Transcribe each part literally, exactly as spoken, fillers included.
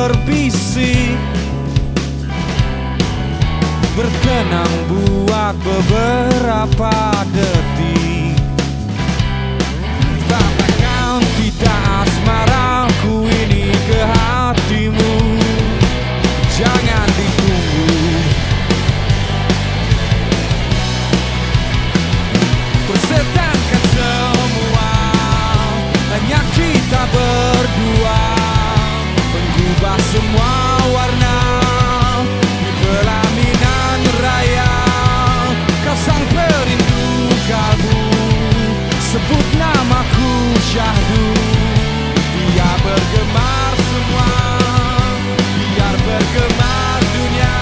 berbisik, bertenang buat beberapa detik. Katakan tidak asmaraku ini ke hatimu, jangan ditunggu. Persetankan semua, hanya kita berdua, mengubah semua warna di pelaminan raya. Kau sang perindu kalbu, sebut namaku syahdu. Biar bergemar semua, biar bergemar dunia.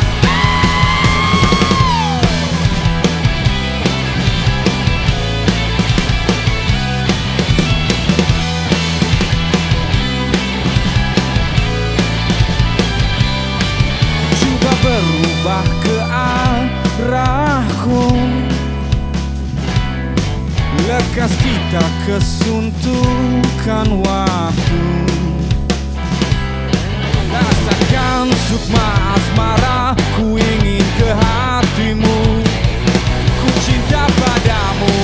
Coba berubah ke arahku, lekas kita kesuntukan waktu. Rasakan sukma asmara, ku ingin ke hatimu, ku cinta padamu.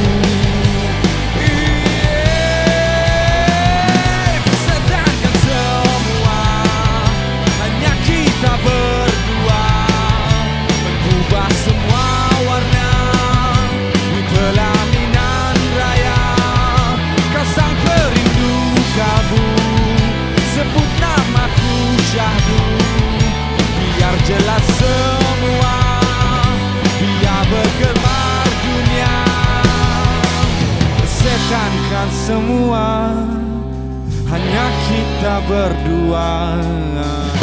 Yeay, persetankan semua, hanya kita berdua, mengubah semua warna di pelaminan raya. Kau sang perindu kalbu, sebut namaku syahdu. Biar jelas semua, biar bergemar dunia. Setankan semua, hanya kita berdua.